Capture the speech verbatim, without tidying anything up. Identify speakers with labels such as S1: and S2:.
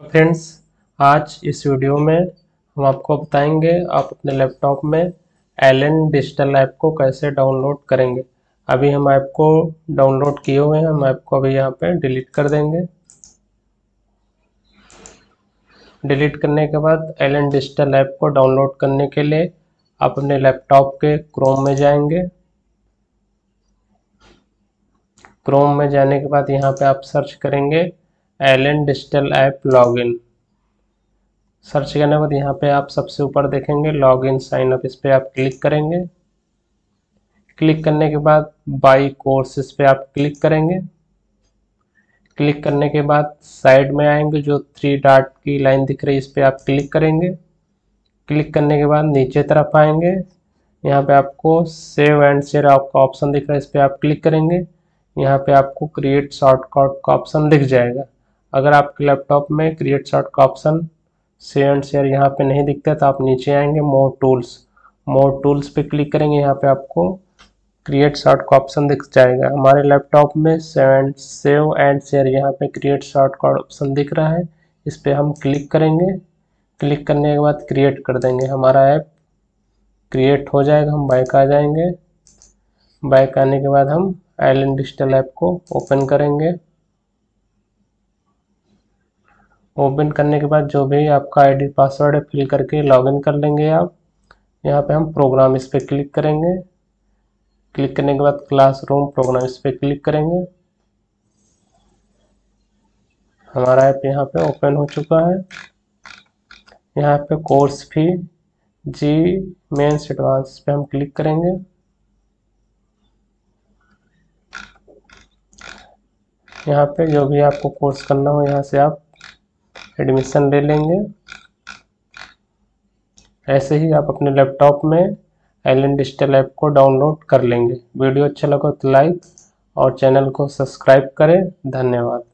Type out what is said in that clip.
S1: Friends, आज इस video में हम आपको बताएंगे आप अपने लैपटॉप में एलन डिजिटल ऐप को कैसे डाउनलोड करेंगे। अभी हम ऐप को डाउनलोड किए हुए हैं, हम ऐप को अभी यहाँ पे डिलीट कर देंगे। डिलीट करने के बाद एलन डिजिटल ऐप को डाउनलोड करने के लिए आप अपने लैपटॉप के क्रोम में जाएंगे। क्रोम में जाने के बाद यहाँ पे आप सर्च करेंगे Allen digital app login. Search करने के बाद यहाँ पे आप सबसे ऊपर देखेंगे लॉगिन साइन अप, इस पर आप क्लिक करेंगे। क्लिक करने के बाद बाई कोर्स, इस पर आप क्लिक करेंगे। क्लिक करने के बाद साइड में आएंगे, जो थ्री डॉट की लाइन दिख रही है इस पर आप क्लिक करेंगे। क्लिक करने के बाद नीचे तरफ आएंगे, यहाँ पे आपको सेव एंड शेयर आपका ऑप्शन दिख रहा है, इस पर आप क्लिक करेंगे। यहाँ पे आपको क्रिएट शॉर्टकट का ऑप्शन दिख जाएगा। अगर आपके लैपटॉप में क्रिएट शॉर्ट का ऑप्शन सेव एंड शेयर यहाँ पे नहीं दिखता तो आप नीचे आएंगे मोर टूल्स, मोर टूल्स पे क्लिक करेंगे। यहाँ पे आपको क्रिएट शॉर्ट का ऑप्शन दिख जाएगा। हमारे लैपटॉप में सेव एंड शेयर यहाँ पे क्रिएट शॉर्ट का ऑप्शन दिख रहा है, इस पर हम क्लिक करेंगे। क्लिक करने के बाद क्रिएट कर देंगे, हमारा ऐप क्रिएट हो जाएगा। हम बैक आ जाएंगे। बैक आने के बाद हम एलन डिजिटल ऐप को ओपन करेंगे। ओपन करने के बाद जो भी आपका आईडी पासवर्ड है फिल करके लॉगिन कर लेंगे आप। यहाँ पे हम प्रोग्राम, इस पर क्लिक करेंगे। क्लिक करने के बाद क्लासरूम प्रोग्राम, इस पर क्लिक करेंगे। हमारा ऐप यहाँ पे ओपन हो चुका है। यहाँ पे course fee JEE mains advance पे हम क्लिक करेंगे। यहाँ पे जो भी आपको कोर्स करना हो यहाँ से आप एडमिशन ले लेंगे। ऐसे ही आप अपने लैपटॉप में एलन डिजिटल ऐप को डाउनलोड कर लेंगे। वीडियो अच्छा लगा तो लाइक और चैनल को सब्सक्राइब करें। धन्यवाद।